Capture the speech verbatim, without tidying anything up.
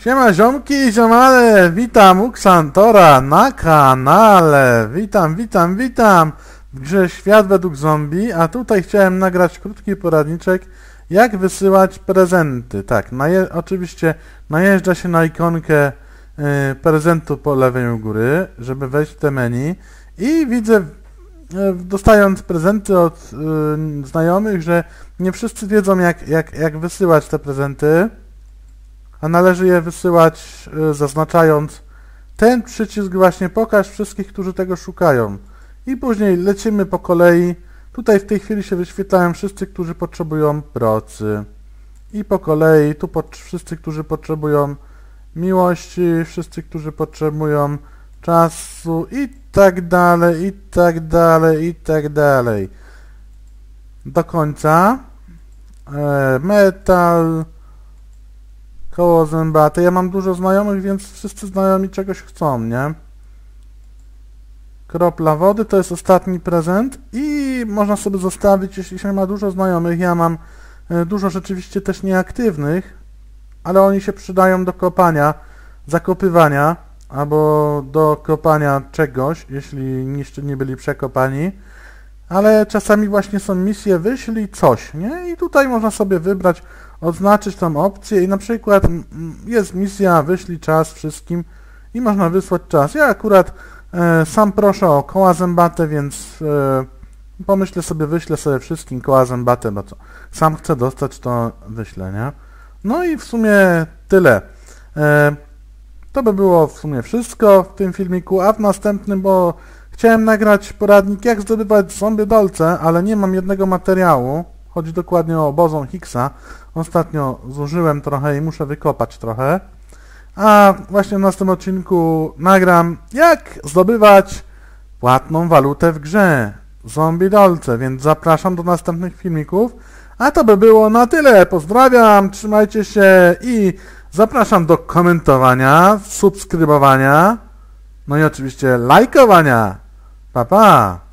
Siema ziomki i ziomale, witam u Xantora na kanale. Witam, witam, witam w grze Świat według zombie, a tutaj chciałem nagrać krótki poradniczek, jak wysyłać prezenty. Tak, naje oczywiście najeżdża się na ikonkę y, prezentu po lewej u góry, żeby wejść w te menu i widzę, y, dostając prezenty od y, znajomych, że nie wszyscy wiedzą jak, jak, jak wysyłać te prezenty. A należy je wysyłać y, zaznaczając ten przycisk właśnie pokaż wszystkich, którzy tego szukają. I później lecimy po kolei. Tutaj w tej chwili się wyświetlają wszyscy, którzy potrzebują procy. I po kolei tu po, wszyscy, którzy potrzebują miłości, wszyscy, którzy potrzebują czasu i tak dalej, i tak dalej, i tak dalej. Do końca. E, metal... Koło zębate. Ja mam dużo znajomych, więc wszyscy znajomi czegoś chcą, nie? Kropla wody to jest ostatni prezent i można sobie zostawić, jeśli się ma dużo znajomych. Ja mam dużo rzeczywiście też nieaktywnych, ale oni się przydają do kopania, zakopywania albo do kopania czegoś, jeśli jeszcze nie byli przekopani. Ale czasami właśnie są misje wyślij coś, nie? I tutaj można sobie wybrać, odznaczyć tą opcję i na przykład jest misja wyślij czas wszystkim i można wysłać czas. Ja akurat e, sam proszę o koła zębate, więc e, pomyślę sobie, wyślę sobie wszystkim koła zębate, bo co? Sam chcę dostać, to wyślę, nie? No i w sumie tyle. E, to by było w sumie wszystko w tym filmiku, a w następnym, bo chciałem nagrać poradnik, jak zdobywać zombie dolce, ale nie mam jednego materiału. Chodzi dokładnie o bozon Higgsa. Ostatnio zużyłem trochę i muszę wykopać trochę. A właśnie w następnym odcinku nagram, jak zdobywać płatną walutę w grze zombie dolce, więc zapraszam do następnych filmików. A to by było na tyle. Pozdrawiam, trzymajcie się i zapraszam do komentowania, subskrybowania, no i oczywiście lajkowania. Pa, pa!